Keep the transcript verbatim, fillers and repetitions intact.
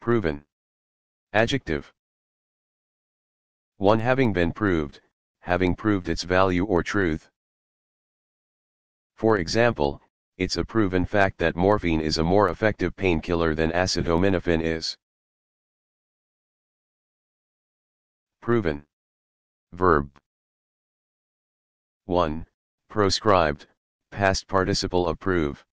Proven. Adjective. one Having been proved, having proved its value or truth. For example, it's a proven fact that morphine is a more effective painkiller than acetaminophen is. Proven. Verb. one Proscribed, past participle of prove.